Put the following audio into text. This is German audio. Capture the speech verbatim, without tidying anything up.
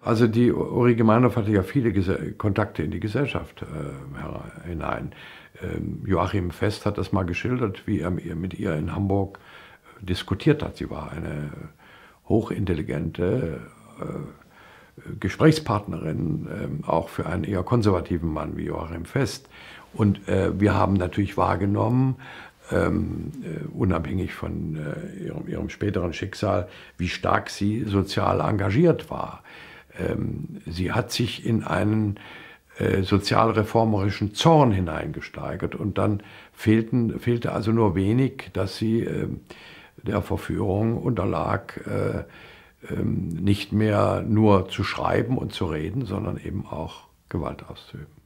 Also die Ulrike Meinhof hatte ja viele Gese Kontakte in die Gesellschaft äh, hinein. Ähm, Joachim Fest hat das mal geschildert, wie er mit ihr in Hamburg diskutiert hat. Sie war eine hochintelligente äh, Gesprächspartnerin, äh, auch für einen eher konservativen Mann wie Joachim Fest. Und äh, wir haben natürlich wahrgenommen, ähm, äh, unabhängig von äh, ihrem, ihrem späteren Schicksal, wie stark sie sozial engagiert war. Ähm, sie hat sich in einen äh, sozialreformerischen Zorn hineingesteigert und dann fehlten, fehlte also nur wenig, dass sie äh, der Verführung unterlag, äh, nicht mehr nur zu schreiben und zu reden, sondern eben auch Gewalt auszuüben.